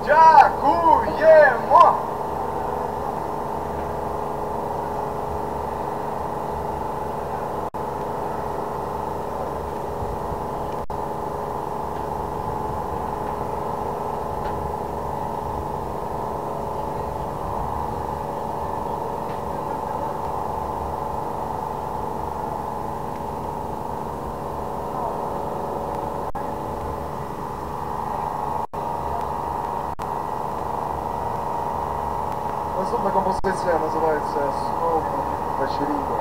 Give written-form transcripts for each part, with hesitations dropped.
Дякуємо! Наступна композиція називається «Снова вечеріння».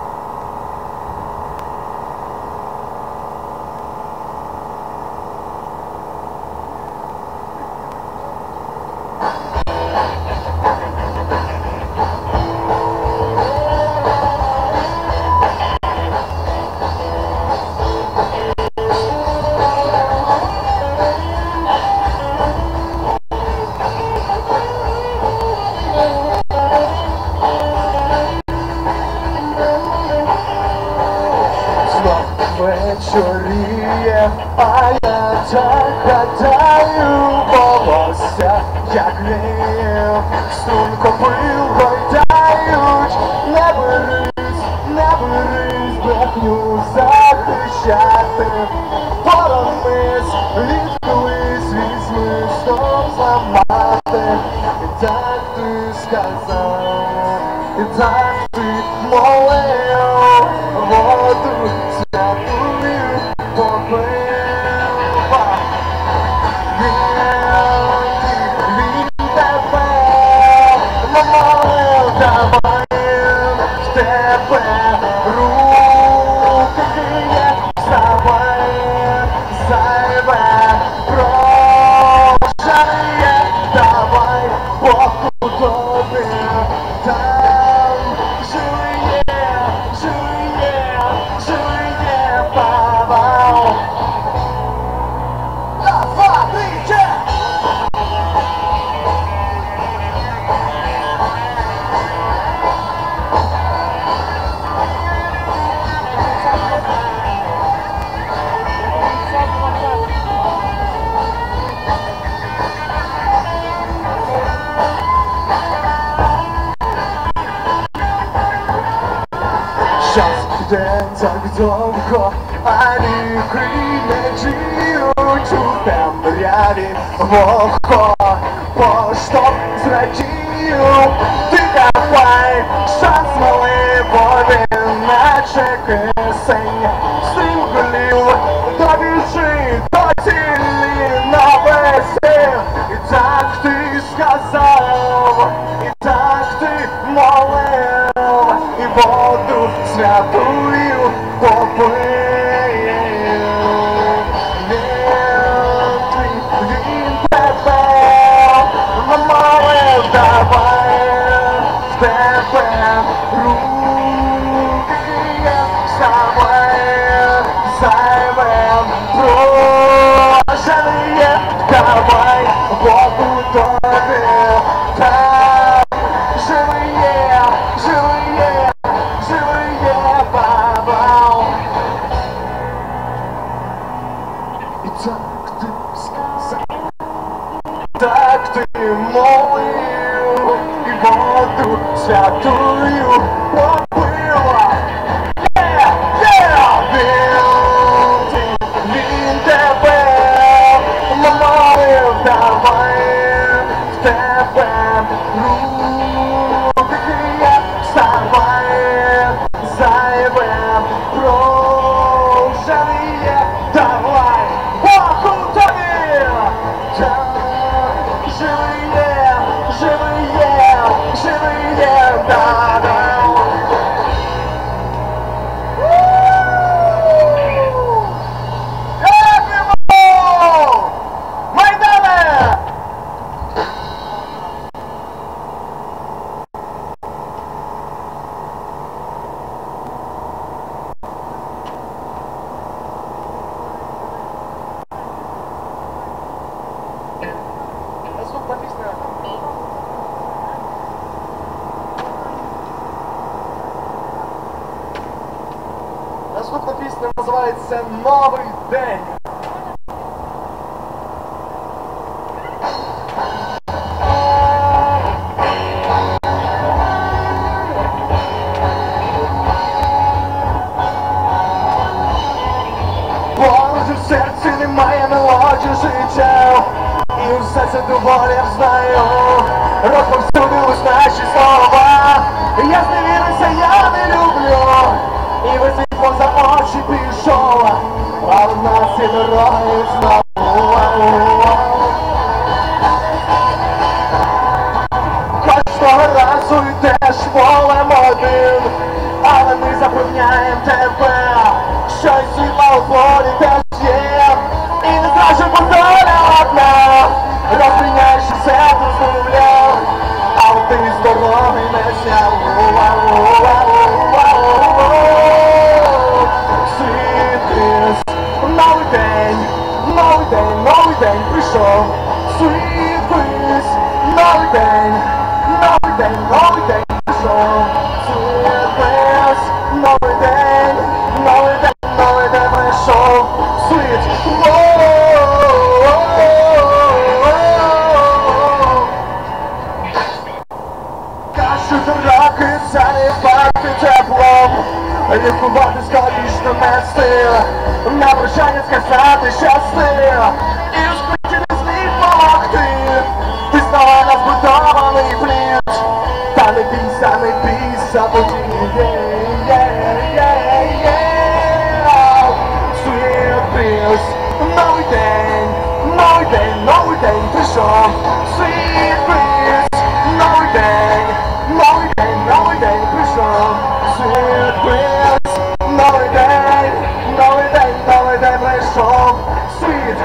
Вечоріє, а я так гадаю, волосся, як гріє, струнко пил гойдають. Не берись, брехню захищати, поромись, відколись, візьми, знов зламати. І так ти сказав, і так ти молив, воду святую попив. Він тебе молив, давай в тебе руки гріє, вставай, зайве прощає, давай Богу тобі там жує, павал. Раз, два, три, чек! Час йде так довго, а ріки не діють у темряві вогко. Поштовх зрадію, ти давай шанс малий, бо він наче кисень стрімголів. Добіжи до цілі на весі, і так ти сказав, і так ти молив, і воду святую попив. Він тебе молив, давай в тебе руки гріє, вставай, зайве прощає, давай Богу тобі так живе, баба. І так ти сказав, так ти молив, і воду святую попила. Він тебе молив, давай в тебе руки гріє, вставай, зайве прощає, давай Богу тобі там живе, да-да. Наступна пісня. Наступна пісня називається «Новий день». життя, і все це доволі знаю. Розповсюдились наші слова. Я зневірився, я не люблю. І весь світ поза очі пішов, а в нас є дороги знову. Кожного разу йдеш полем один, але ми запевняємо тебе, що й світла у полі теж є. І не зражимо доля одна, розпиняєш все розмовляв, але ти з дороги не зняв. Новий день, новий день, новий день прийшов. Sweet breeze, новий день, новий день, новий день прийшов. Sweet breeze, новий день, новий день, новий день прийшов. Sweet, кажуть, роки заліпати теплом, лікувати скалічно нести, на прощання сказати щасти, і розкрити не зміг помогти. Ти стала на збудований плід, та не бійся, події. Sweet breeze, новий день, новий день, новий день прийшов. Sweet breeze, новий день, новий день, новий день прийшов. Sweet breeze, новий день, новий день, новий день прийшов. Sweet,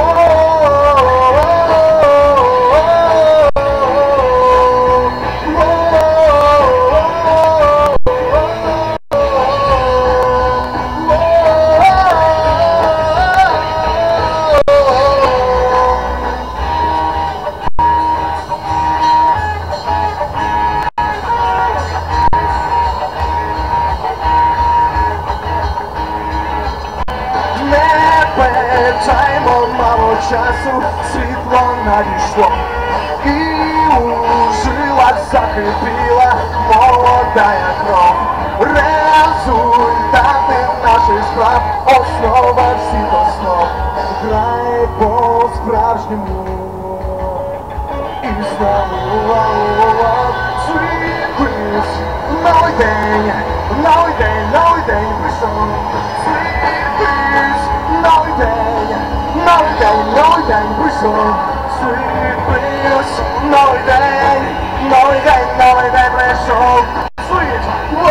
Чаймо мало часу, світло надійшло, і у жилах закипіла молодая кров. Результати наших справ, основа всіх основ. Грай по-справжньому і знову. Sweet breeze, новий день, новий день, новий день прийшов. Sweet breeze, новий день, новий день, новий день прийшов. Sweet breeze, новий день, новий день, новий день прийшов. Sweet,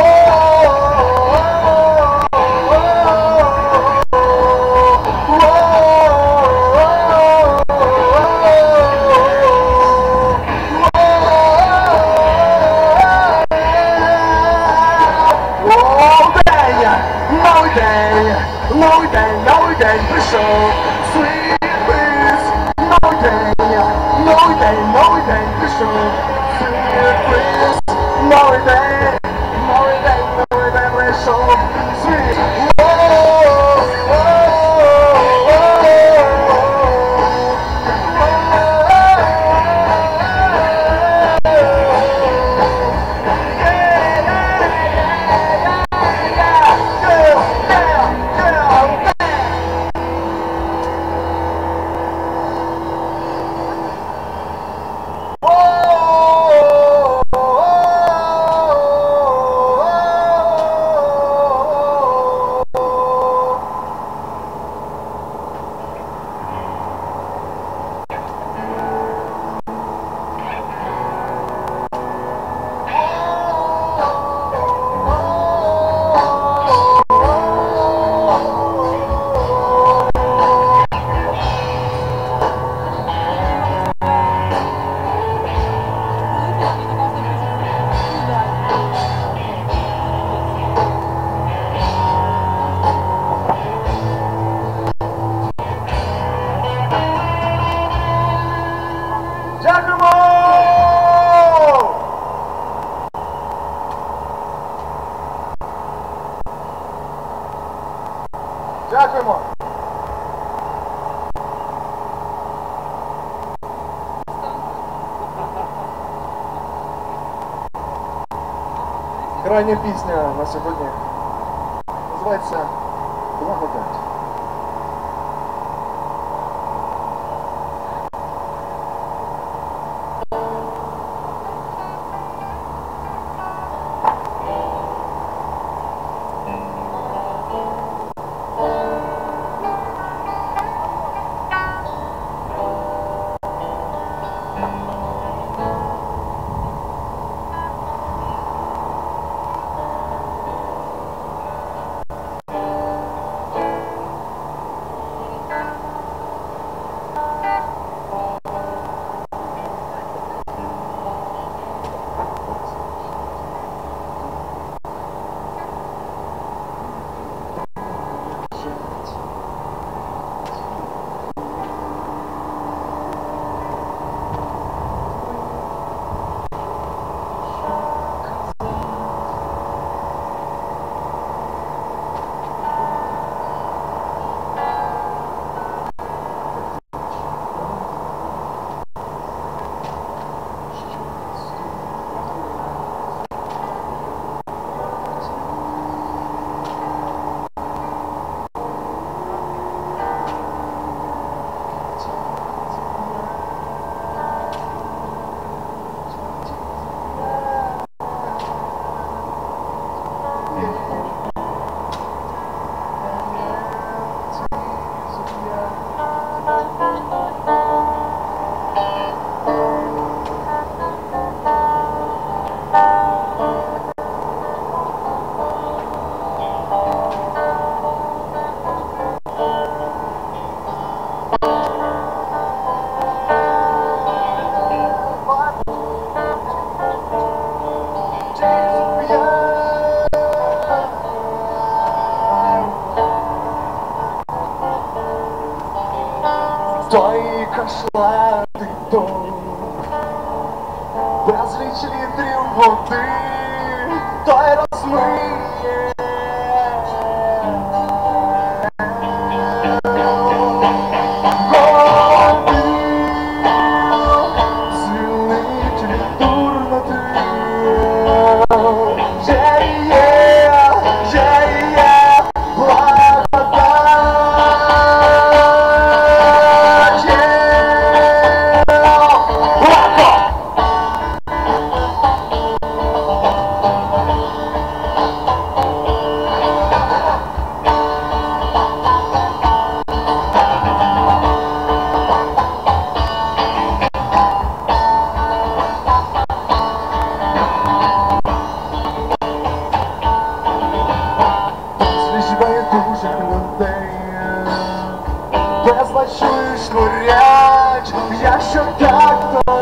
новий день, новий день прийшов. Sweet breeze, новий день, новий день, новий день прийшов. Sweet breeze, новий день, новий день, новий день прийшов. Sweet, Дякуємо. Крайня пісня на сьогодні називається «Благодать». той кашлатий дом, безліч літрів води, той розмиє. Безлач шнурять, якщо так, то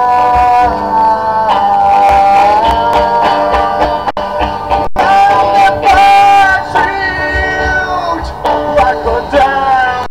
не бачить благодать.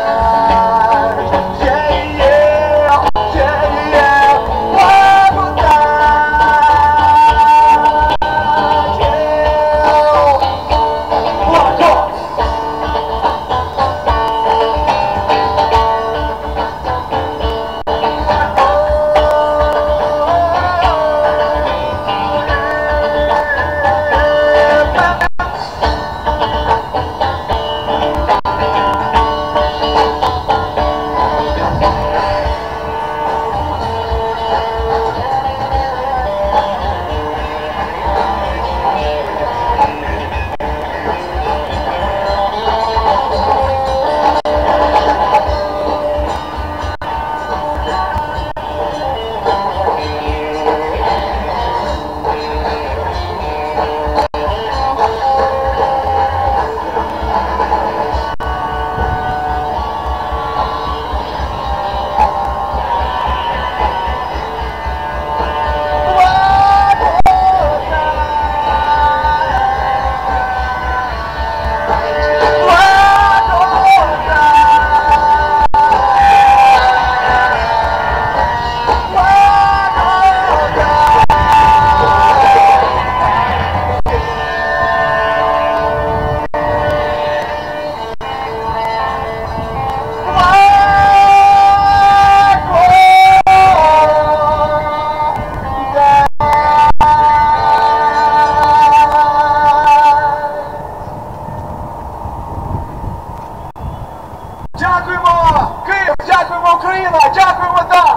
Дякуємо, Київ, дякуємо, Україна, дякуємо, так!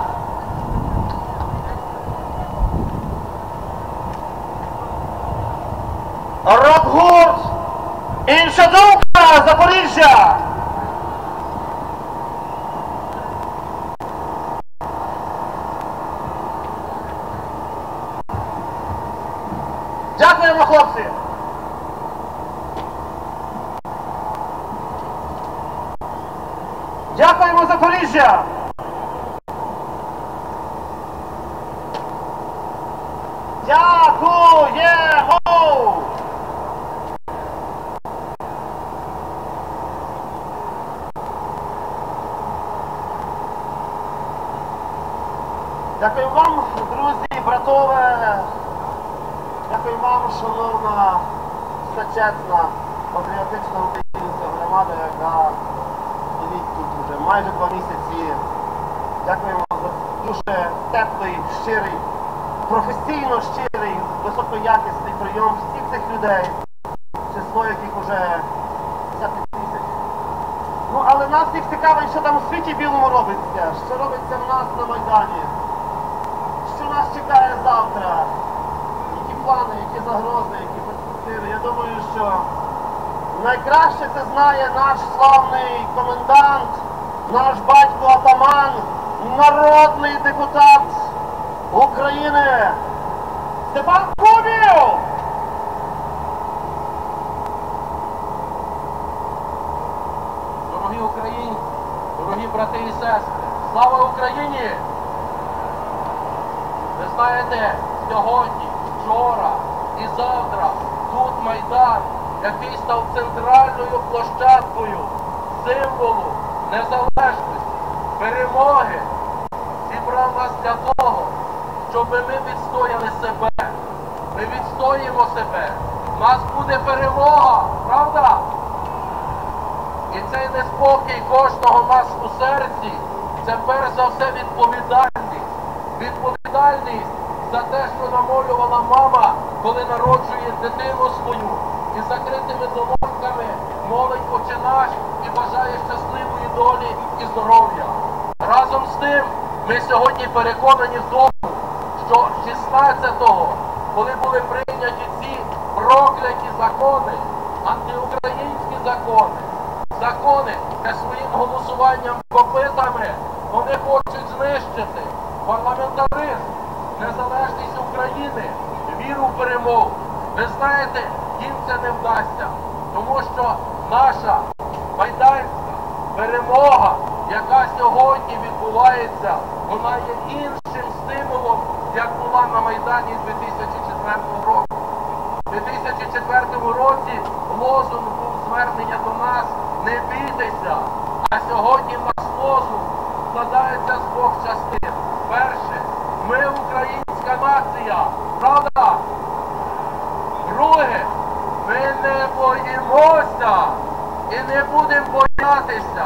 Рок-гурт «Інша думка», Запоріжжя! Дякуємо, хлопці! Дякуємо, Запоріжжя! Дякуємо! Дякую вам, друзі, братове! Дякую вам, шановна, чесна, патріотична українська громада, яка стоїть тут вже майже 2 місяці. Дякуємо за дуже теплий, щирий, професійно щирий, високоякісний прийом всіх цих людей, число яких уже десятки тисяч. Ну, але нас всіх цікавить, що там у світі білому робиться, що робиться в нас на Майдані, що нас чекає завтра, які плани, які загрози, які перспективи. Я думаю, що найкраще це знає наш славний комендант, наш батько-атаман, народний депутат України Степан Кубів! Дорогі українці, дорогі брати і сестри, слава Україні! Ви знаєте, сьогодні, вчора і завтра тут Майдан, який став центральною площадкою символу незалежності, перемоги зібрав нас для того, щоб ми відстояли себе. Ми відстоїмо себе. У нас буде перемога, правда? І цей неспокій кожного нас у серці – це перш за все відповідальність. Відповідальність за те, що намолювала мама, коли народжує дитину свою. І закритими долоньками молить Отче наш і бажає щасливої долі і здоров'я. Разом з тим, ми сьогодні переконані в тому, що 16-го, коли були прийняті ці прокляті закони, антиукраїнські закони, закони, де своїм голосуванням копитами вони хочуть знищити парламентаризм, незалежність України, віру в перемогу. Ви знаєте, їм це не вдасться, тому що наша майданська перемога, яка сьогодні відбувається, вона є іншим стимулом, як була на Майдані 2004 року. У 2004 році лозунг був звернення до нас «Не бійтеся», а сьогодні наш лозунг складається з двох частин. Перше, ми українська нація, правда? Друге, ми не боїмося і не будемо боятися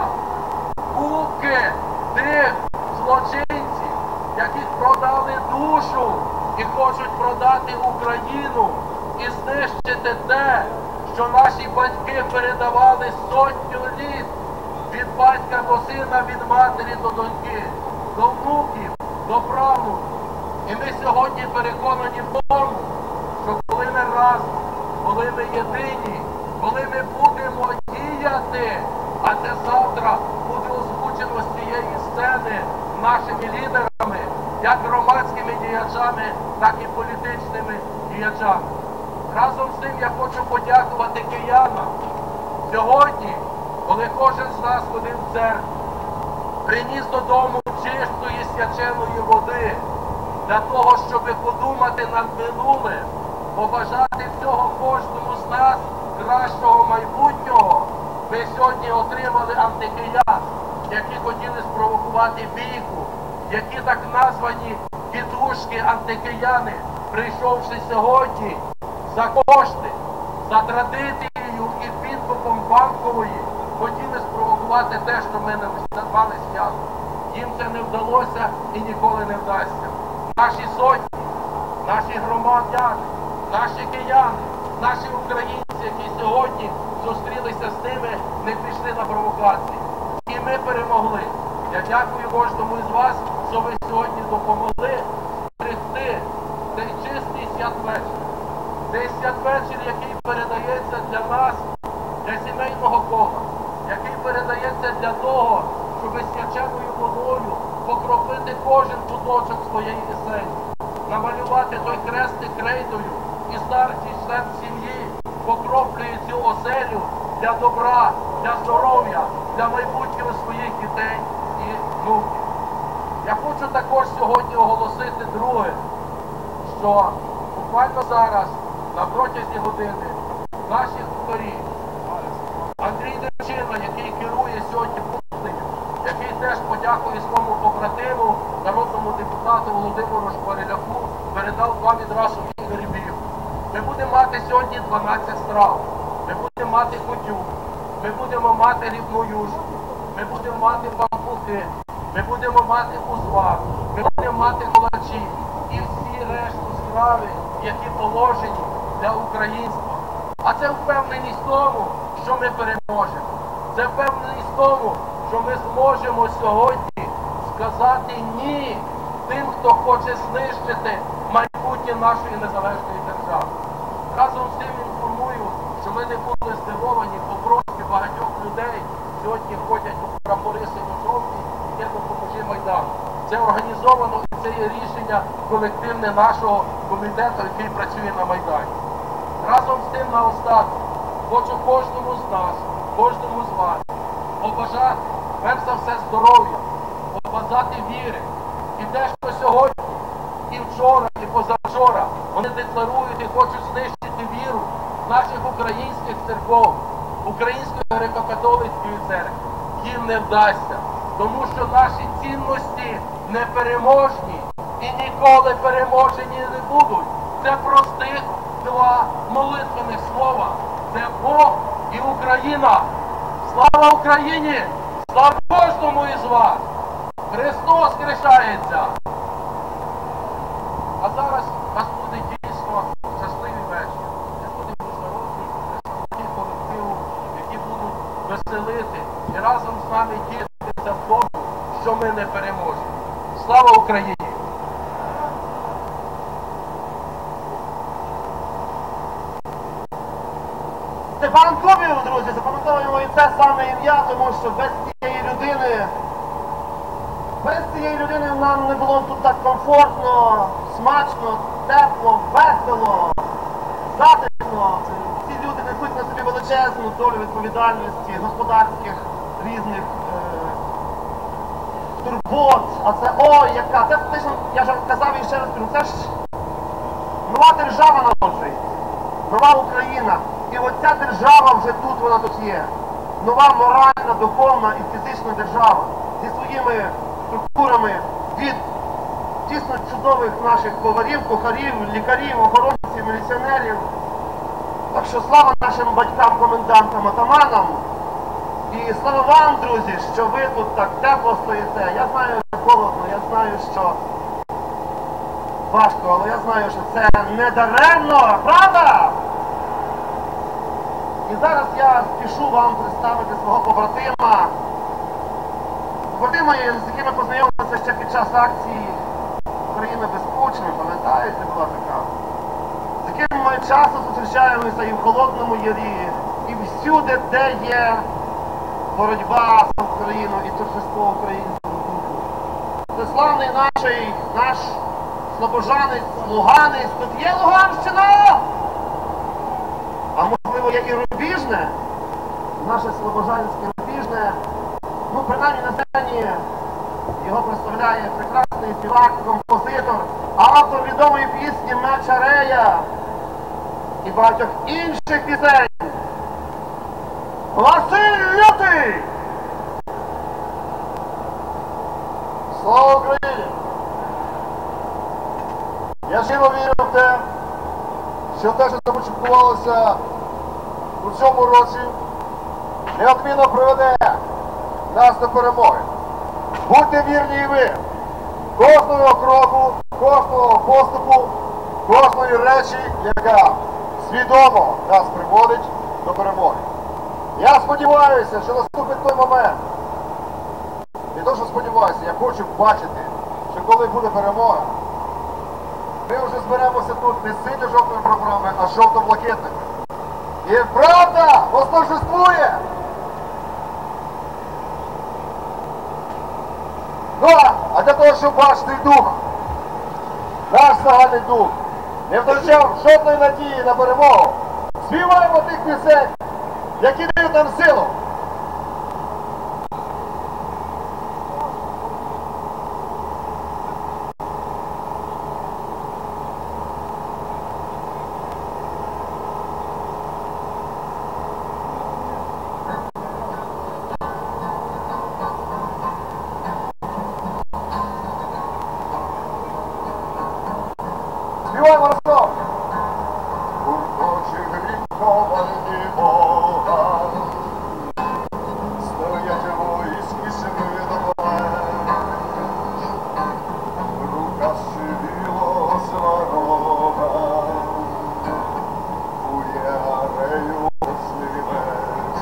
купки тих злочинців, яких продали душу і хочуть продати Україну і знищити те, що наші батьки передавали сотню літ від батька до сина, від матері до доньки, до внуків, до правнуків. І ми сьогодні переконані в тому, що коли ми разом, коли ми єдині, коли ми будемо діяти, а це завтра буде озвучено з цієї сцени нашими лідерами, як громадськими діячами, так і політичними діячами. Разом з тим я хочу подякувати киянам. Сьогодні, коли кожен з нас ходив в церкву, приніс додому чистої свяченої води, для того, щоб подумати над минулим, побажати всього кожному з нас кращого майбутнього, ми сьогодні отримали антикиян, які хотіли спровокувати бійку, які так названі тітушки антикияни, прийшовши сьогодні за кошти, за традицією і підкупом Банкової, хотіли спровокувати те, що ми назвали свято. Їм це не вдалося і ніколи не вдасться. Наші сотні, наші громадяни, наші кияни, наші українці, які сьогодні зустрілися з тими, не пішли на провокації. І ми перемогли. Я дякую кожному із вас, що ви сьогодні допомогли зберегти цей чистий святвечір. Цей святвечір, який передається для нас, для сімейного кола, який передається для того, щоб свяченою водою покропити кожен куточок своєї оселі, намалювати той хрестик крейдою, і старший член сім'ї покроплює цю оселю для добра, для здоров'я, для майбутнього своїх дітей і внуків. Я хочу також сьогодні оголосити друге, що буквально зараз, на протязі години, наші кухарі, Андрій Демчина, який керує сьогодні пустиню, який теж подякує своєму побратиму, народному депутату Володимиру Шквариляку, передав 2 відразу грибів. Ми будемо мати сьогодні 12 страв. Ми будемо мати котю, ми будемо мати рибну юшку, ми будемо мати пампухи, ми будемо мати узвар, ми будемо мати кулачі і всі решту страви, які положені для українства. А це впевненість в тому, що ми переможемо. Це впевненість в тому, що ми зможемо сьогодні сказати «ні» тим, хто хоче знищити майбутнє нашої незалежної держави. Разом з тим інформую, що ми не були здивовані, бо просто багатьох людей сьогодні ходять у прапори синьо-жовті і є «Допоможи Майдану». Це організовано і це є рішення колективне нашого комітету, який працює на Майдані. Разом з тим наостанок хочу кожному з нас, кожному з вас побажати, перш за все, здоров'я, побажати віри. І те, що сьогодні, і вчора, і позавчора вони декларують і хочуть знищити віру наших українських церков, Української греко-католицької церкви, їм не вдасться. Тому що наші цінності непереможні і ніколи переможені не будуть. Це простих два молитвених слова. Це Бог і Україна. Слава Україні! Слава кожному із вас! Христос хрещається! А зараз у нас буде дійсно щасливий вечір. Це буде міжнародний представники колективу, які будуть веселити і разом з нами тішитися в тому, що ми не переможемо. Слава Україні! Степан Кубів, друзі, запам'ятовуємо і це саме ім'я, тому що без цієї людини нам не було тут так комфортно, смачно, тепло, весело, затишно. Ці люди несуть на собі величезну долю відповідальності, господарських різних турбот. А це ой, яка, це фактично, я вже казав і ще раз кажу, це ж нова держава народжується, нова Україна. І оця держава вже тут, вона тут є. Нова моральна, духовна і фізична держава зі своїми структурами від дійсно чудових наших поварів, кухарів, лікарів, охоронців, міліціонерів. Так що слава нашим батькам, комендантам, атаманам. І слава вам, друзі, що ви тут так тепло стоїте. Я знаю, що холодно, я знаю, що важко, але я знаю, що це не даремно, правда? І зараз я спішу вам представити свого побратима, з якими познайомилися ще під час акції «Україна без Путіна», пам'ятаєте, була така, з яким ми часто зустрічаємося і в Холодному Ярі, і всюди, де є боротьба за Україну і торжество українського духу. Це славний наш слобожанець, луганець, тут є Луганщина! А можливо, є і Рубіжне, наше слобожанське Рубіжне, ну, принаймні на сцені його представляє прекрасний співак, композитор, автор відомої пісні «Меч Арея» і багатьох інших пісень. Василь Лютий! Слава Україні! Я щиро вірю в те, що те, що започаткувалося у цьому році, неодмінно приведе нас до перемоги. Будьте вірні і ви. Кожного кроку, кожного поступу, кожної речі, яка свідомо нас приводить до перемоги. Я сподіваюся, що наступить той момент. Не то, що сподіваюся, я хочу бачити, що коли буде перемога, ми вже зберемося тут не з синьо-жовтими прапорами, а з жовто-блакитними. І правда восторжествує! Ну, а для того, щоб ваш дух, наш загальний дух, не втрачав жодної надії на перемогу, співаємо тих пісень, які дають нам силу. Співаємо разом! Гурточі гріховані Бога, стоять воїнськішими до плеч, рука щивіло сварога, кує арею ослий меч,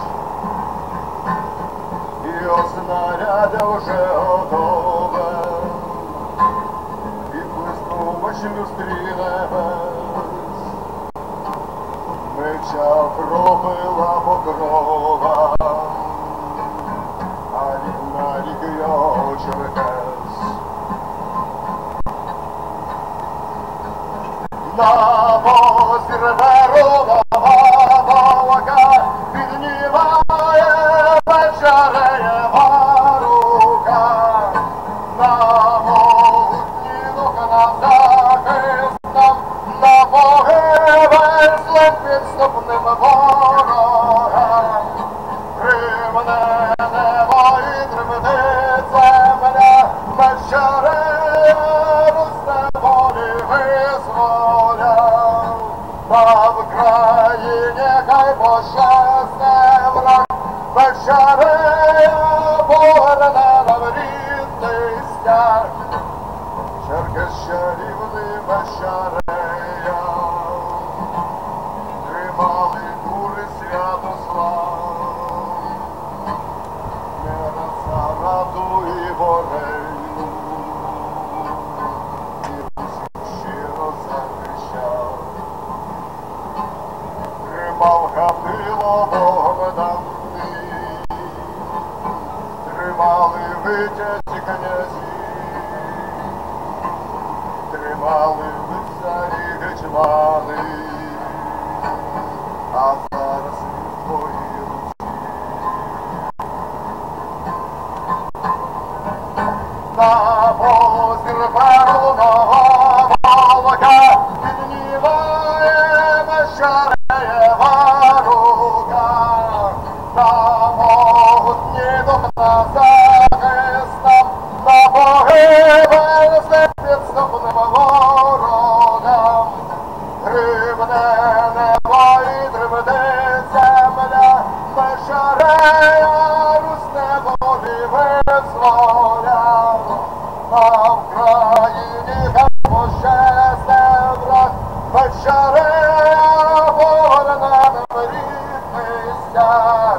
і оснарядя вже готове, Бачимо стрілець, меча кропила покрова, а рік на рік його черкес. На возір верова валка піднімає вечереєва рука, на на погибель злим підступним ворогам. Римне небо і тремтиться вечерея Русь неволі визволяв. Та в країні хай пощасне враг, вечерея поверне нам рідний стяг. Черкащанівний вечерея, тримали дури Святослав, не Зараду і Ворею, і щиро захищав. Тримав Гаврило Богданий, тримали витязі князі, тримали лицарі гетьмани, а зараз в твоїй руці. На позір Перуного Волка піднімає Вечереєва рука, на могутні дух на захист нам, на погибель з підступним ворогам. Грибне небо і тремтить земля, Вечерея Русь неволі визволяв. На Україні хай пощасне враг, Вечерея поверне нам рідний стяг.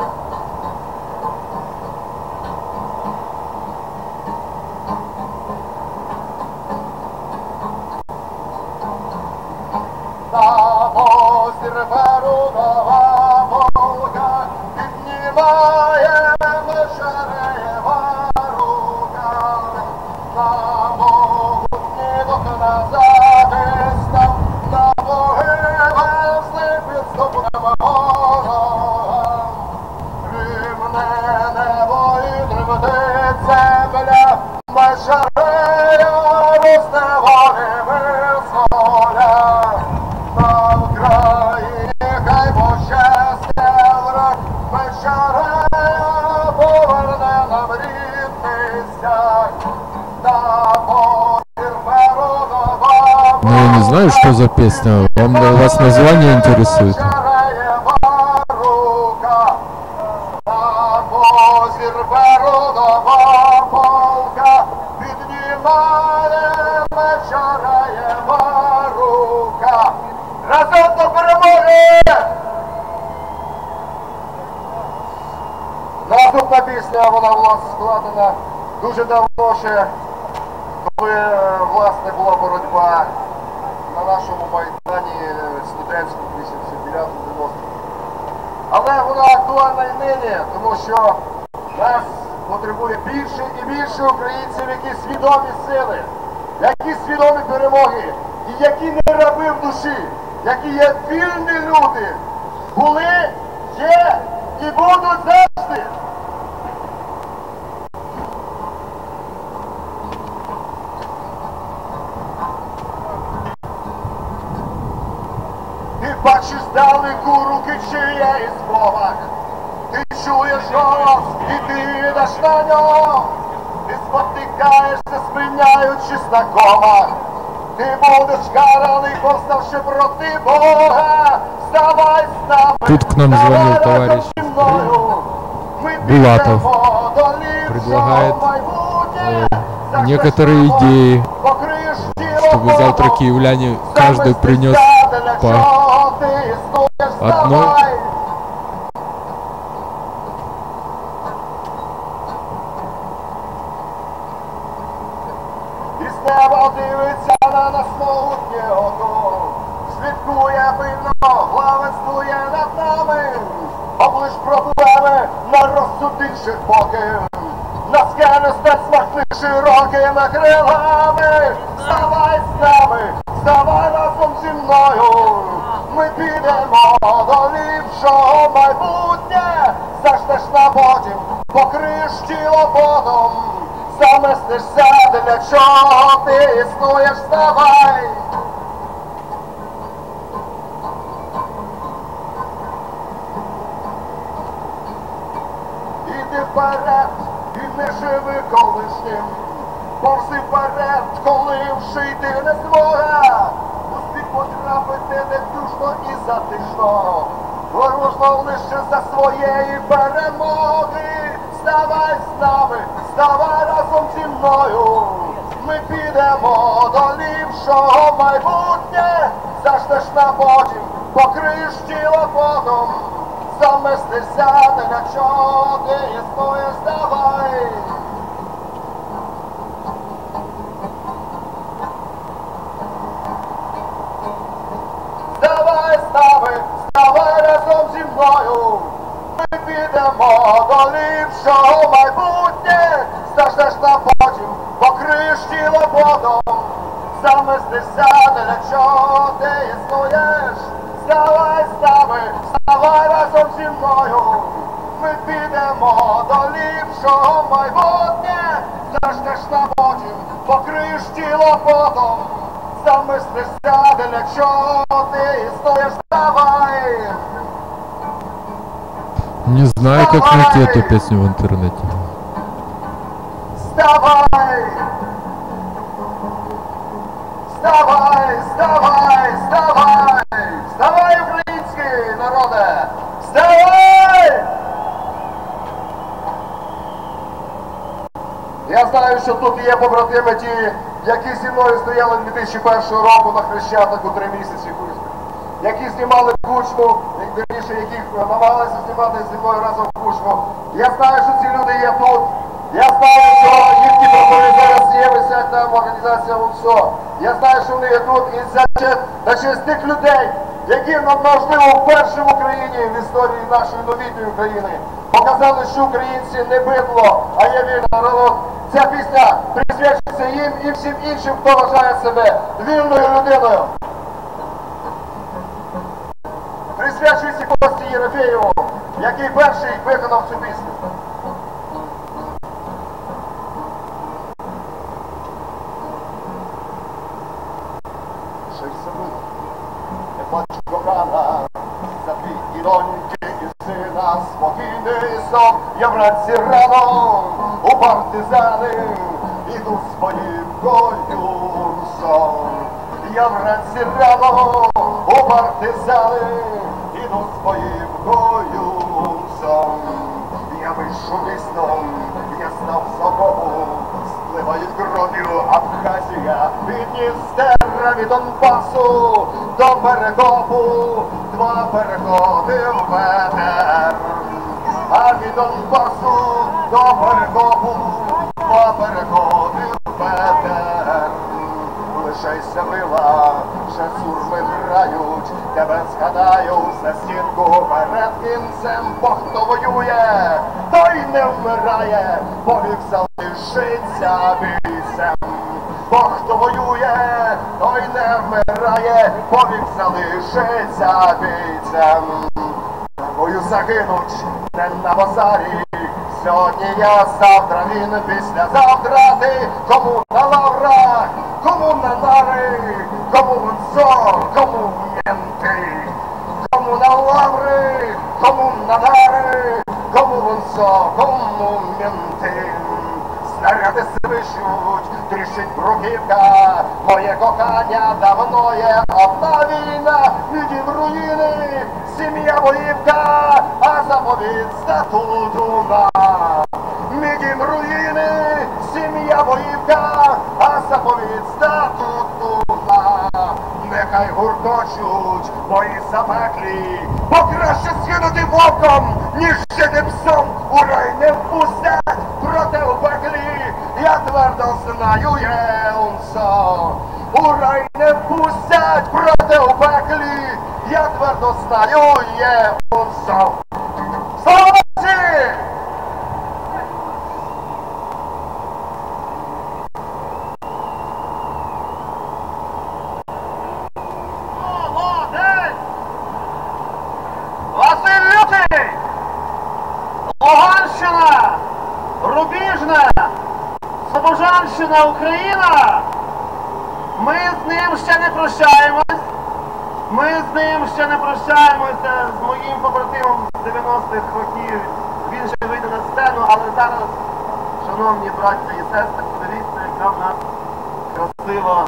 На позір Перунова Волка піднімає Вечереєва рука, на могутні дух на захист нам, на погибель з підступним ворогам. Рівне небо і тремтить земля, Вечерея Русь неволі визволяв. На Україні хай пощасне враг, Вечерея поверне нам рідний стяг. На позір Перунова Ну, я не знаю, что за песня. Вас название интересует? Вечереєва рука, на позір Перунова Волка піднімає Вечереєва рука. Разом до перемоги! Наступна пісня, вона у нас складена дуже давно ще, коли, власне, була боротьба на нашому Майдані студентському 89-90. Але вона актуальна і нині, тому що нас потребує більше і більше українців, які свідомі сили, які свідомі перемоги, і які не раби в душі, які є вільні люди, були, є і будуть завжди. Ти бачиш здалеку руки чиєїсь поваг, ти чуєш голос і ти йдеш на нього, ти спотикаєшся, спиняючись на комах, ти будеш караний, повставши проти Бога. Вставай з нами, Тут к нам звонил товарищ Булатов, предлагает некоторые идеи, чтобы завтра киевляне каждый принес по одной. Із неба дивиться на нас могутнє око, слідкує пильно, главенствує над нами, облиш проблеми на розсуд інших боків, нас несе смахни широкими крилами. Вставай з нами, вставай разом зі мною, ми підемо до ліпшого майбутнє, заждеш на потім, покриєш тіло потом, заместишся, для чого ти існуєш, вставай. Іди вперед і не живи колишнім, повзи вперед, коли вже йти не змога. Успіх потрапити невдушно і затишно, ворожно лише за своєї перемоги. Ставай з нами, ставай разом зі мною. Ми підемо до ліпшого майбутнє. Заждеш на потім, покриєш тіло потом. Заместишся, ти на чого ти існуєш, давай. Ставай з нами, ставай разом зі мною. Ми підемо до ліпшого майбутнє. Заждеш на потім, покриєш тіло потом. Заместишся, ти на чого ти існуєш. Ставай з нами, ставай разом зі мною. Ми підемо до ліпшого майбутнє. Заждеш на потім, покриєш тіло потом. Замислишся, для чого ти існуєш, давай. Не знаю, как найти эту песню в интернете. Вставай! Вставай, вставай, вставай! Вставай, український народе! Вставай! Я знаю, що тут є побратими ті, які зі мною стояли 2001 року на Хрещатику 3 місяці, які знімали Кучму, вірніше, яких намагалися знімати зі мною разом Кучму. Я знаю, що ці люди є тут. Я знаю, що їхні прапори зараз є, висять там організація УНСО. Я знаю, що вони є тут і за честь тих людей, які, можливо, вперше в Україні, в історії нашої новітньої України, показали, що українці не бидло, а є вільний народ. Ця пісня присвячується їм і всім іншим, хто вважає себе вільною людиною. Присвячується Кості Єрофеєву, який перший виконав цю пісню. Не плач, кохана, за твій і доньки, і сина, спокійний сон. Я вранці рано у партизани іду своїм сон. Я вранці рано у партизани іду своїм сон. Я вийшов містом, я став собою, спливають кров'ю Абхазія, від Дністера, від Донбасу до Перекопу, 2 переходи в метр. А від Донбасу до Перекопу, 2 переходи в метр. Лишайся, мила, ще сурми грають, тебе згадаю за стінку перед кінцем. Бо хто воює, той не вмирає, бо вік залишиться бійцем. Бо хто воює, той не вмирає, бо вік залишиться бійцем. Бою загинуть не на базарі, сьогодні я, завтра він, післязавтра ти. Кому на лаврах, кому на нари, кому в УНСО, кому в менти. Кому на лаври, кому на нари, кому в УНСО, кому в менти. Снаряди свищуть, тріщить бруківка, моє кохання давно є одна війна. Відім руїни, сім'я воївка, а заповідь статуту на. Відім руїни, сім'я воївка, а заповідь статуту на. Нехай гуркочуть бої запеклі, бо краще згинути вовком, ніж жити псом. У рай не впустять, проте у пеклі я твердо знаю, є УНСО. У рай не впустять, проте у пеклі я твердо знаю, є УНСО. Слава Богу! Василь Лютий! Луганщина! Рубіжна! Слобожанщина, Україна! Ми з ним ще не прощаємось. Ми з ним ще не прощаємося з моїм побратимом з 90-х років. Він ще вийде на сцену, але зараз, шановні браття і сестри, подивіться, яка яка в нас красива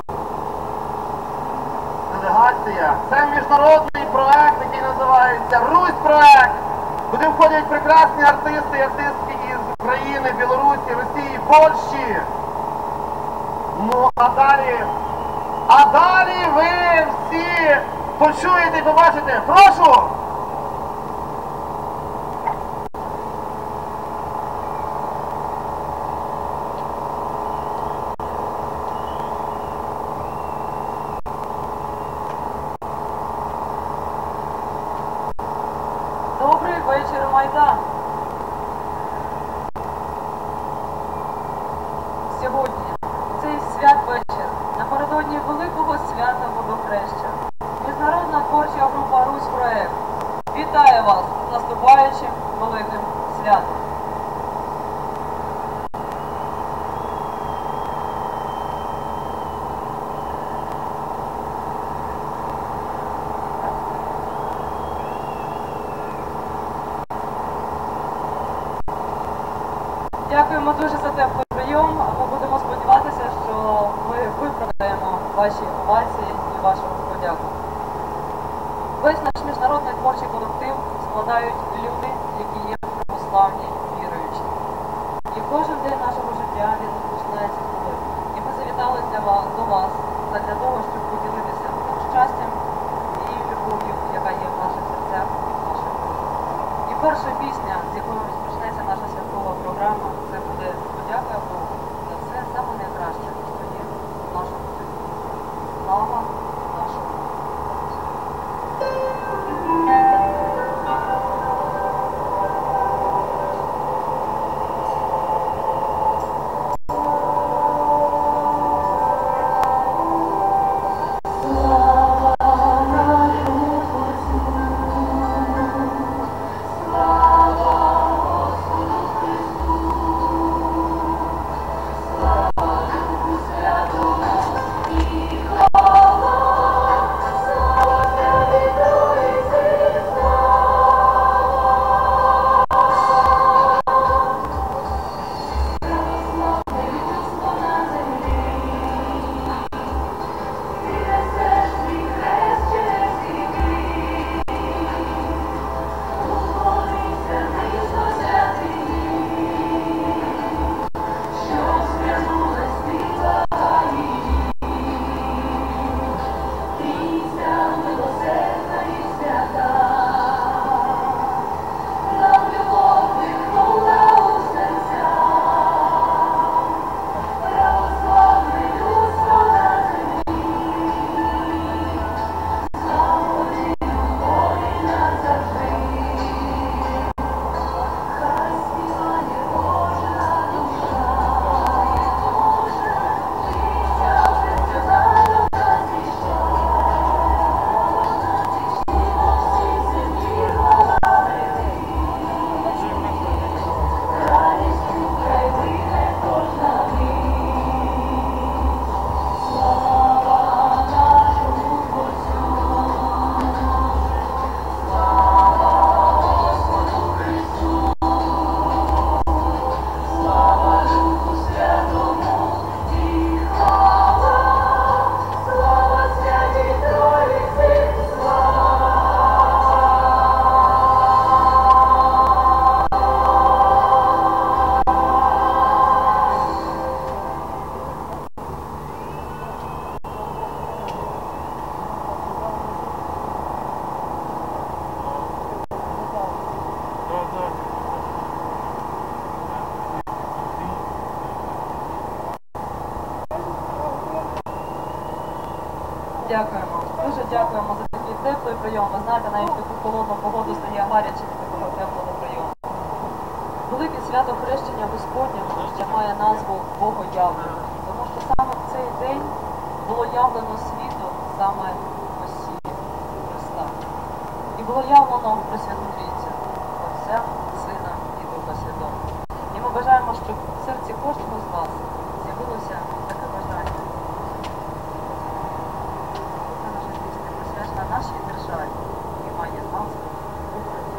делегація. Це міжнародний проект, який називається Русь-проект, куди входять прекрасні артисти і артистки із України, Білорусі, Росії, Польщі. Ну, а далі ви всі почуєте і побачите. Прошу! Добрий вечір, Майдан! Сьогодні цей святвечір напередодні великого свята Водохреща. Міжнародна творча група Русь-проект вітає вас з наступаючим великим святом. Дякуємо дуже за теплий прийом. Ми будемо сподіватися, що ми виправдаємо ваші овації і вашу подяку. Весь наш міжнародний творчий колектив складають люди, які є православні віруючі. І кожен день нашого життя він починається з молитви. І ми завітали до вас для того, щоб поділитися тим щастям і любов'ю, яка є в наших серцях і в наших душах. І перша пісня, з якою розпочнеться наша святкова програма, це буде подяка Богу за все саме найкраще, що є в нашому житті. Слава нашому Отцю! Дякуємо. Дуже дякуємо за такий теплий прийом. Ви знаєте, навіть таку холодну погоду стає гаряче від такого теплого прийому. Велике свято Хрещення Господнє має назву Богоявлення, тому що саме в цей день було явлено світу саме Месію Христа. І було явлено Пресвяту Трійцю, Отця, Сина і Духа Святого. І ми бажаємо, щоб в серці кожного з вас з'явилося таке бажання. Це наша пісня присвячена нашій державі і має назву Україна.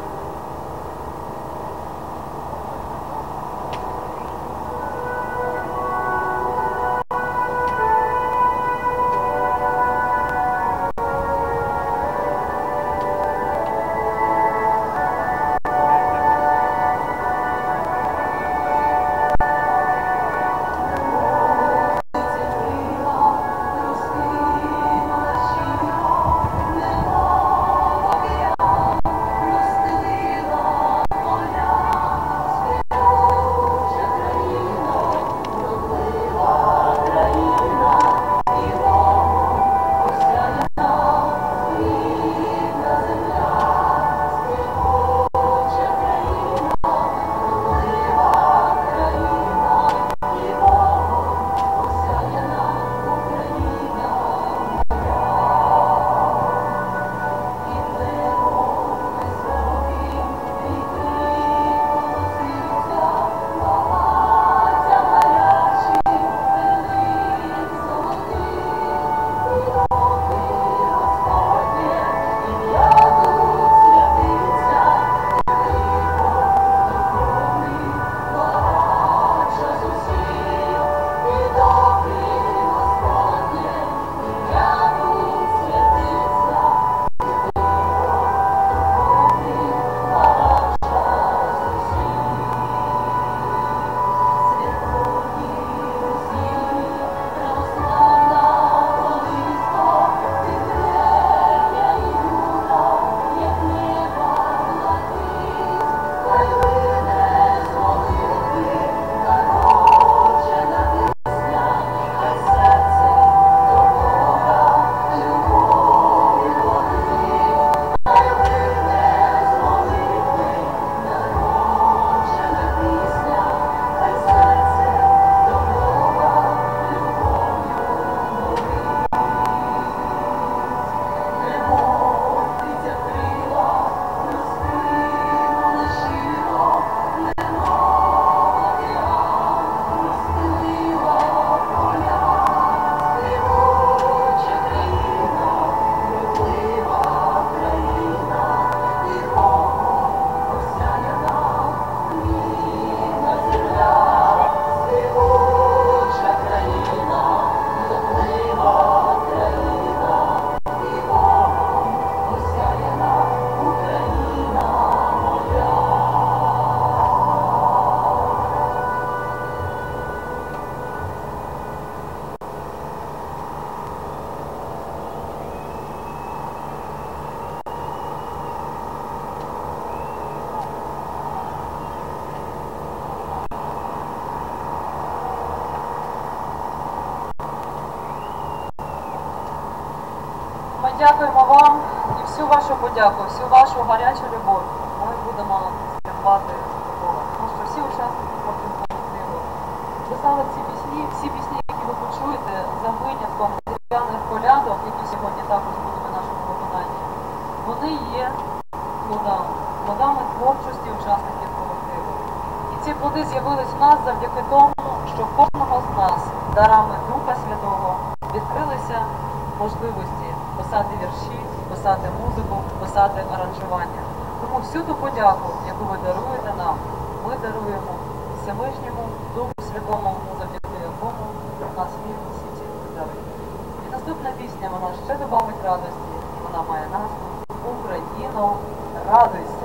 дякуємо вам і всю вашу подяку, всю вашу гарячу любов. Ми будемо співати до Бога. Тому що всі учасники творчого колективу писали ці пісні, які ви почуєте, за винятком дерев'яних колядок, які сьогодні також будуть у нашому виконанні. Вони є плодами творчості учасників колективу. І ці плоди з'явились в нас завдяки тому, що кожного з нас дарами Духа Святого відкрилися можливості писати вірші, писати музику, писати аранжування. Тому всю ту подяку, яку ви даруєте нам, ми даруємо Всевишньому Духу Святому, завдяки якому у нас є всі ці дари. І наступна пісня, вона ще добавить радості, вона має назву «Україно, радуйся».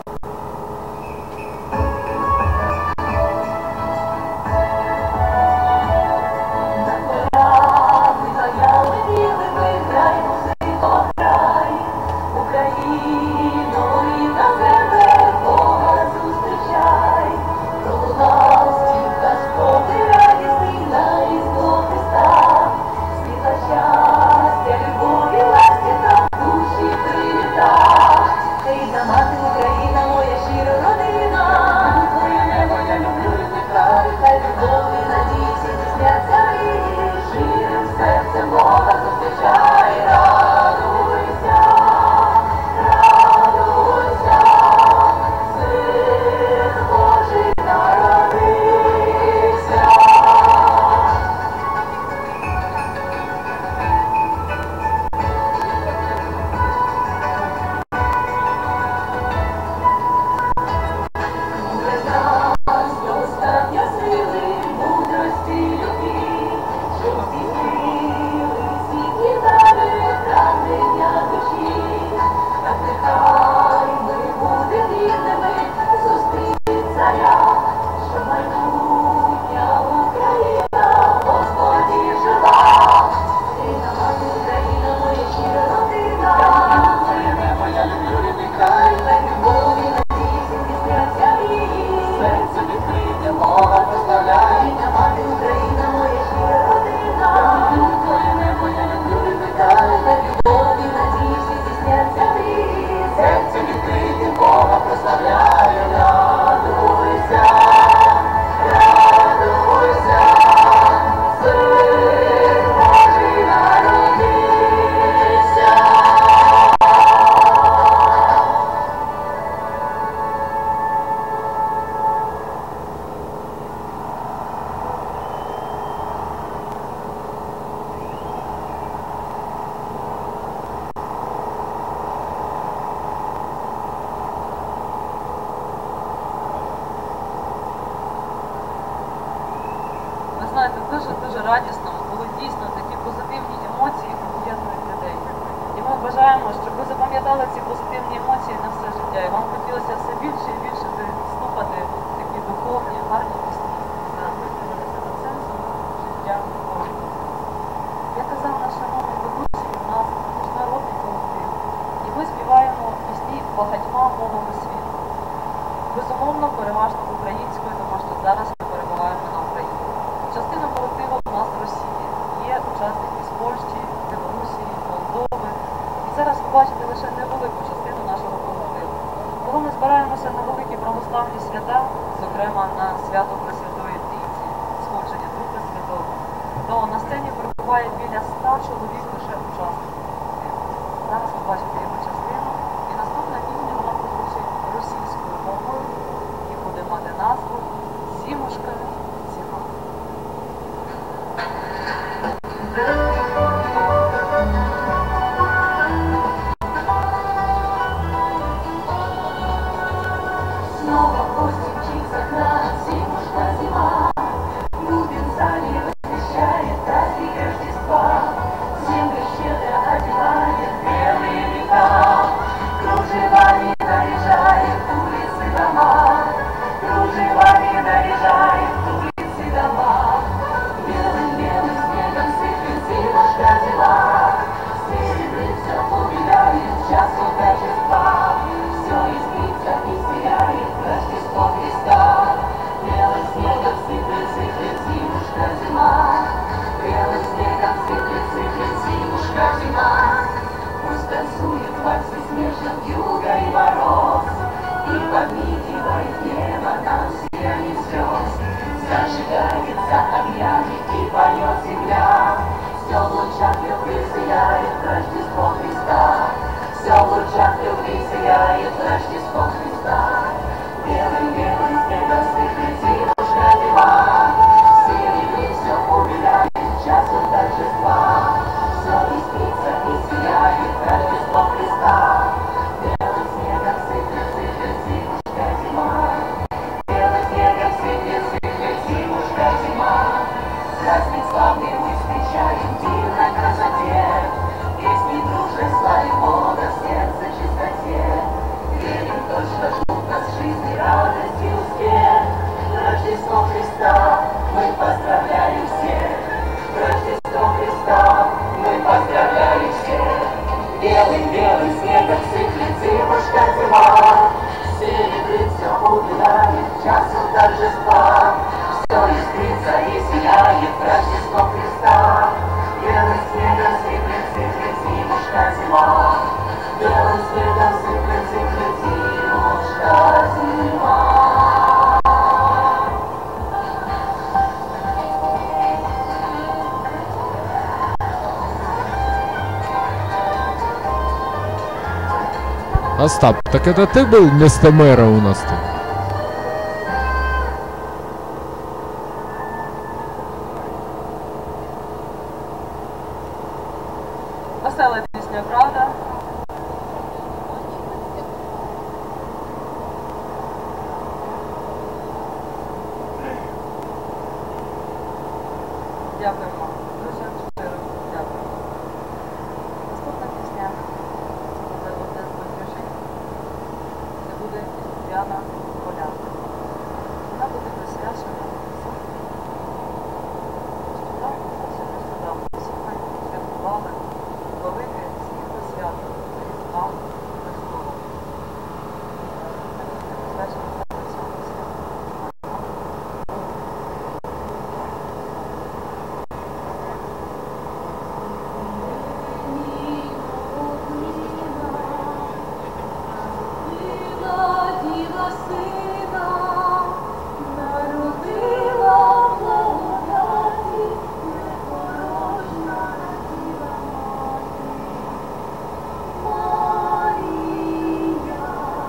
Знаєте, дуже радісно, коли дійсно такі позитивні емоції об'єднують людей. І ми бажаємо, щоб ви запам'ятали ці позитивні емоції на все життя. І вам хотілося все більше і більше слухати такі духовні, гарні пісні, які над сенсом життя кожного. Я казав, наш шановний ведучий, у нас міжнародний колектив. І ми співаємо пісні багатьма мовами світу. Безумовно, переважно українською, тому що зараз ми перебуваємо на Україні. Частина колективу у нас в Росії. Є учасники з Польщі, Білорусі, Молдови. І зараз ви бачите лише невелику частину нашого колективу. Коли ми збираємося на великі православні свята, зокрема на свято Пресвятої Трійці, сходження Духа Святого, то на сцені перебуває біля 100 чоловік лише учасників колективу. Зараз ви бачите його частину. І наступна пісня вона прозвучить російською мовою і буде мати назву «Зімушка, зима». Снова в гости мчится к нам зимушка, зима. Любим сами возвещает праздник Рождества. Землю щедро одевает белые века. Рождества. Все искрится и сияет Рождество Христа. Белым снегом сыплет, сыплет зимушка зима. Белым снегом сыплет, сыплет зимушка зима. Праздник славный мы встречаем в дивной красоте. Песни дружной славим Бога в сердце чистоте. Верим в то, что ждут нас в жизни радость и успех. Рождество Христа мы поздравляем всех. Рождество Христа мы поздравляем всех. Белым-белым снегом сыплет зимушка зима. Серебрит все умирает в часу торжества. Все искрится и сияет Рождество Христа. Белым снегом сыплет, сыплет зимушка зима. Белым снегом сыплет, сыплет зимушка зима. Остап, так это ты был вместо мэра у нас тут? Весела пісня, правда? Дякуємо. Дуже щиро дякуємо. Наступна пісня буде одне з моїх рішень. Це буде Різдвяна колядка. Вона буде присвячена нещодавно всі ми святкували велике світле свято Різдва Христового. Це буде присвячено саме цьому святу. Діва сина, народила благодаті, непорожна діва мати. Марія,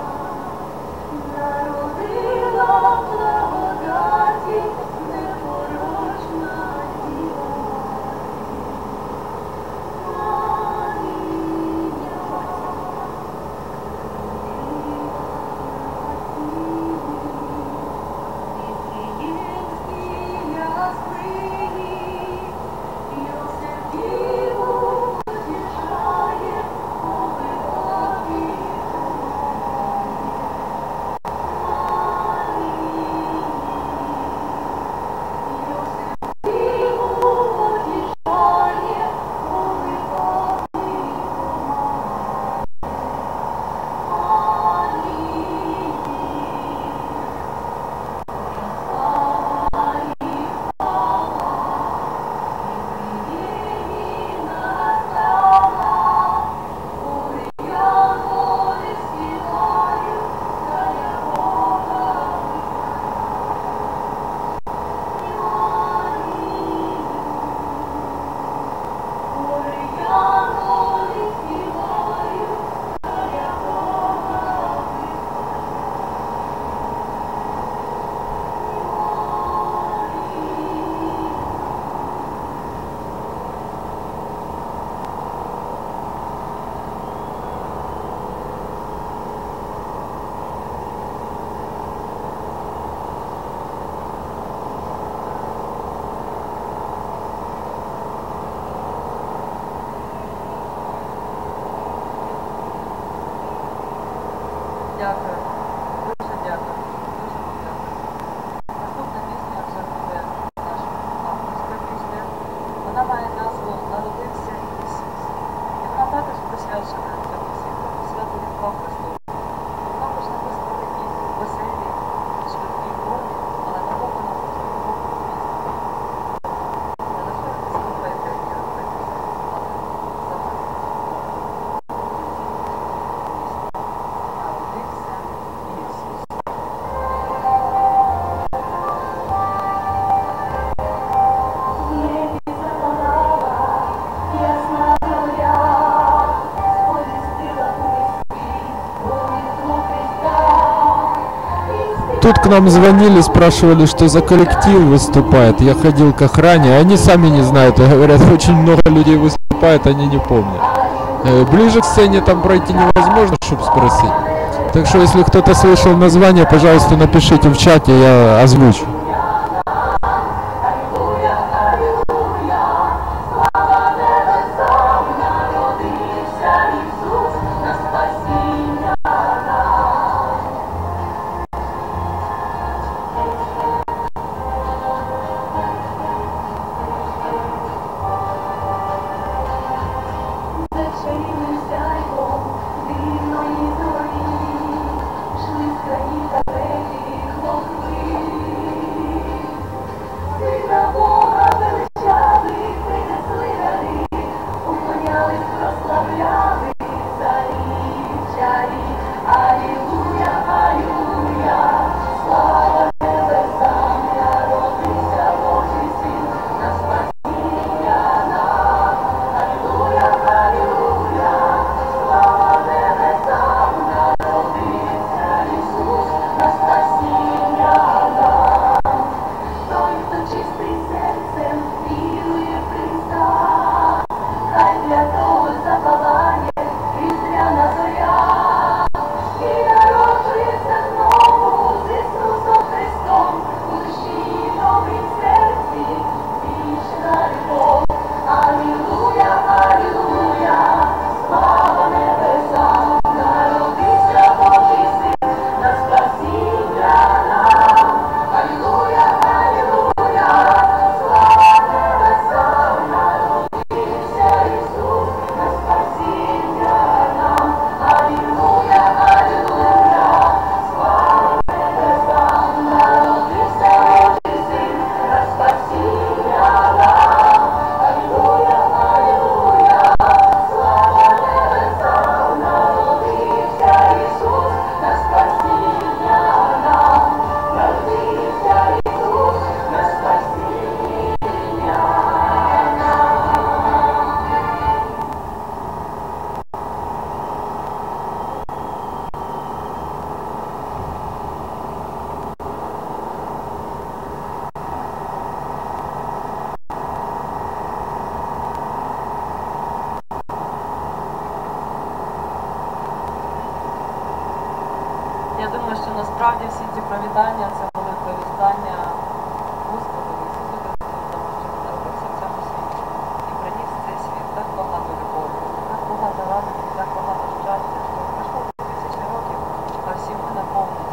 народила благодаті, непорожна діва мати. Дякую. Дуже дякую. Дуже вам дякую. Наступна пісня вже буде наша авторська пісня. Вона має назву «Народився Ісус». І вона також присвячена цьому святу Різдва Христового. Вона також написана в такій веселій, швидкій формі, але наповнена глибокою піснею. Не лише слухайте і робите, але саме народився тут к нам звонили, спрашивали, что за коллектив выступает. Я ходил к охране, они сами не знают. И говорят, очень много людей выступает, они не помнят. Ближе к сцене там пройти невозможно, чтобы спросить. Так что, если кто-то слышал название, пожалуйста, напишите в чате, я озвучу. Я думаю, що насправді всі ці привітання це були привітання Господу Ісусу Христу, тому що Він народився в цьому світі і приніс в цей світ так багато любові, так багато радості, так багато щастя, що пройшло 2000 років, а всі ми наповнені.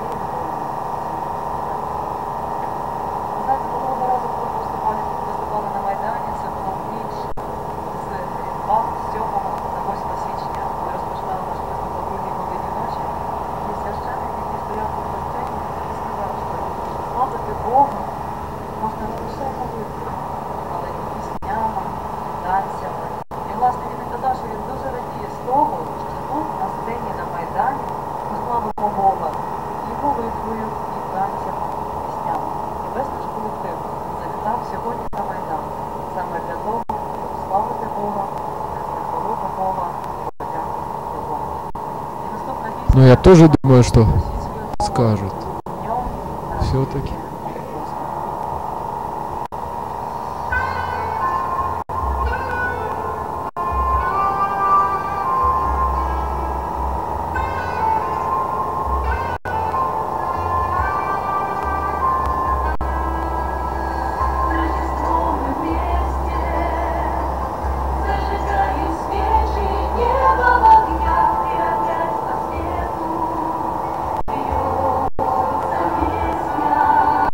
Ви знаєте, минулого разу, коли ми виступали на Майдані, це було в ніч з Різдва, з 7 на 8 січня. Ми розпочинали наш виступ о 2 годині ночі. І священник, який стояв на сцені, сказав, що славити Бога можна не лише молитвою, але і піснями, танцями. І, власне, він і казав, що він дуже радіє з того, що тут, на сцені на Майдані, ми славимо Бога і молитвою, і танцями, і піснями. І весь наш колектив завітав сьогодні на Майдан саме для того, щоб славити Бога, нести хвалу до Бога і подякувати Богу. І наступна пісня... Ну, я тоже думаю, что скажут. Все-таки. Зажигаем свечи, небо в огнях, и опять по свету льется песня.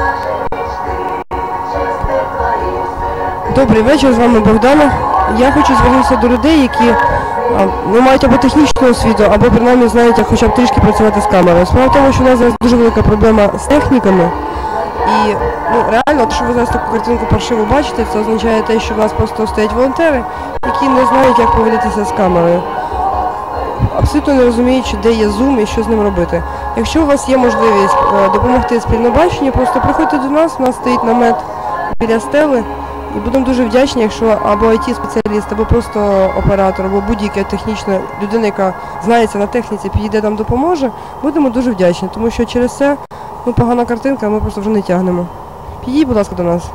Добрий вечір, з вами Богдана. Я хочу звернутися до людей, які мають або технічну освіту, або принаймні знають, як хоча б трішки працювати з камерою. Справа в тому, що у нас зараз дуже велика проблема з техніками. І реально, якщо ви зараз таку картинку паршиво бачите, це означає те, що в нас просто стоять волонтери, які не знають, як поводитися з камерою. Абсолютно не розуміючи, де є зум і що з ним робити. Якщо у вас є можливість допомогти спільнобаченню, просто приходьте до нас, у нас стоїть намет біля стели. І будемо дуже вдячні, якщо або IT-спеціаліст, або просто оператор, або будь-яка технічна людина, яка знається на техніці, підійде нам допоможе, будемо дуже вдячні, тому що через це погана картинка, ми просто вже не тягнемо. Підійдіть, будь ласка, до нас.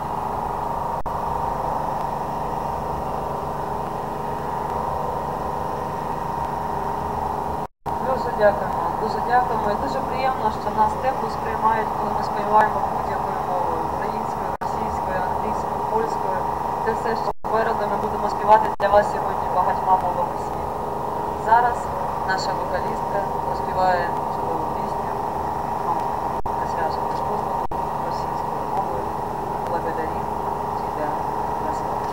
Дуже дякуємо. І дуже приємно, що нас тепло сприймають, коли ми співаємо будь-якою мовою. Українською, російською, англійською, польською. Це все, що попереду ми будемо співати для вас сьогодні багатьма мовами світу. Зараз наша вокалістка поспіває чудову пісню, присвячену Господу російською мовою. Благодарим тебя, Господь.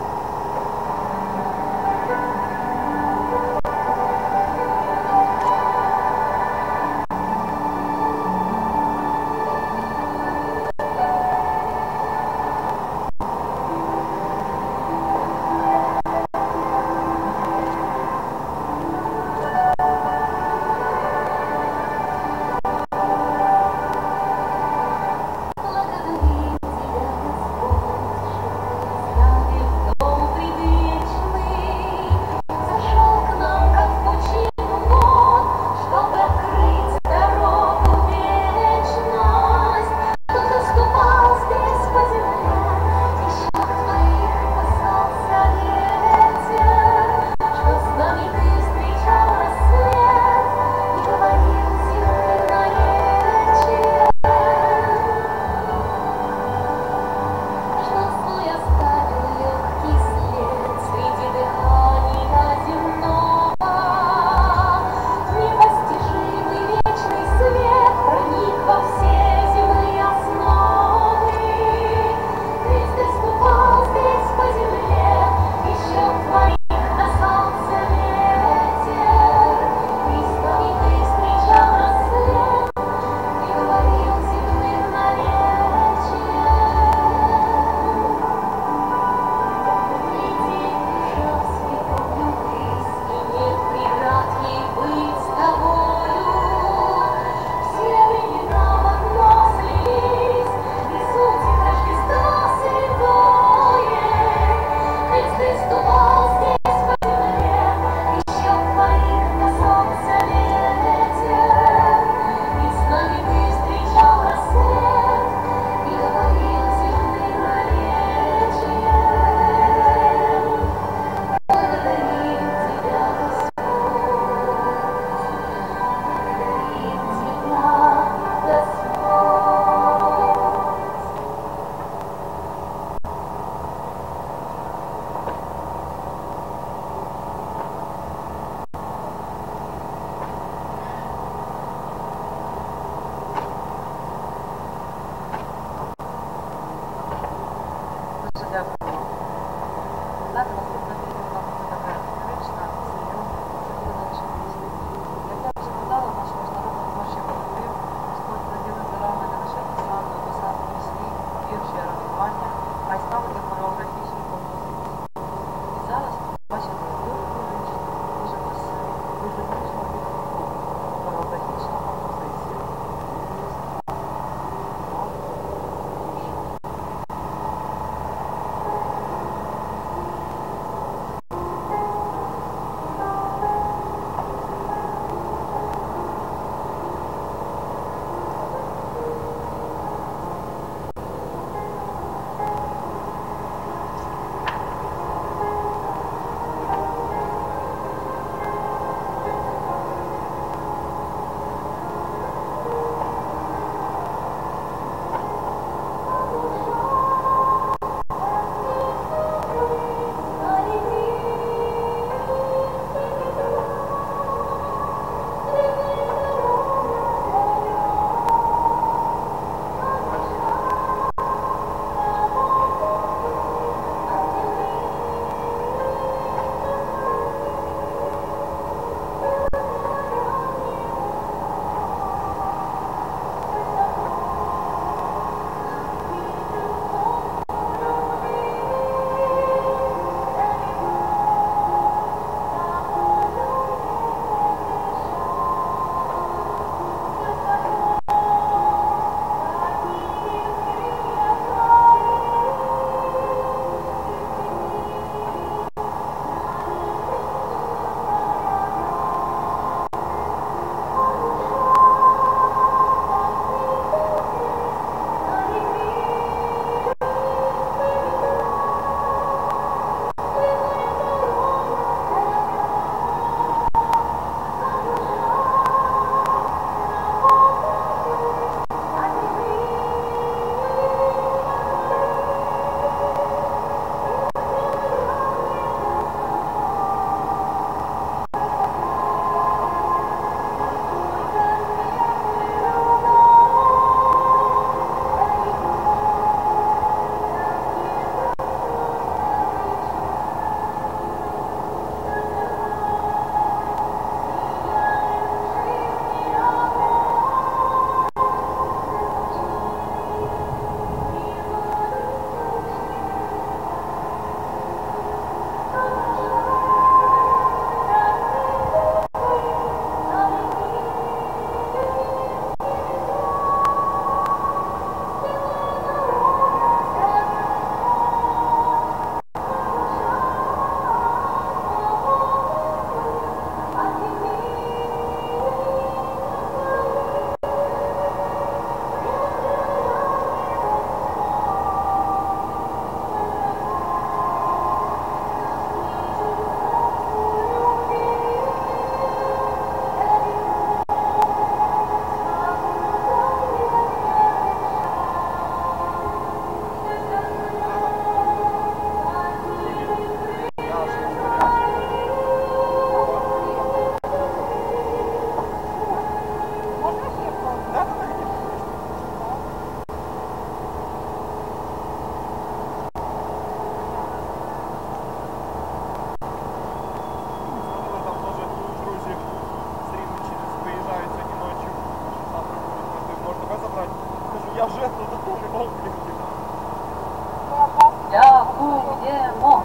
Дякуємо.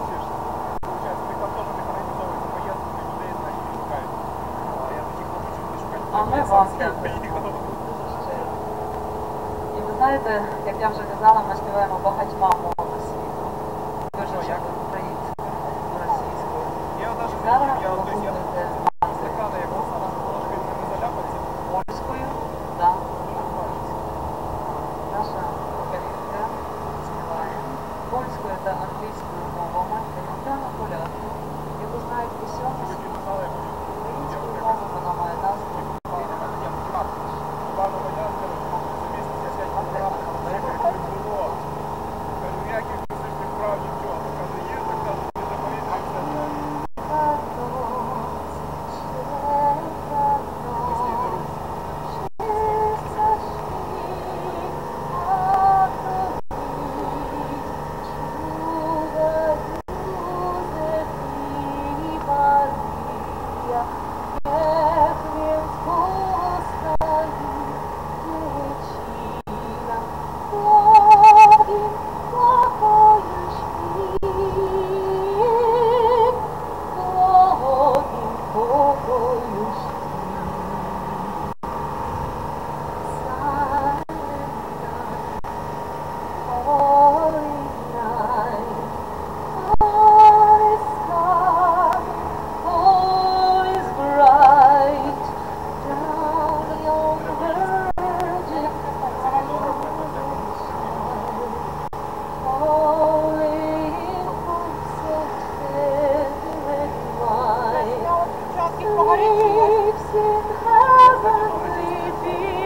А ми вам дякуємо. І ви знаєте, як я вже казала, ми співаємо багатьма мовами світу. Дуже часто українською, російською. І зараз ви будете польською, да. Наша вокалістка співає польською та англійською мовами легендарну колядку, яку знають в усьому світі. Українською мовою вона має назву Lives in heavenly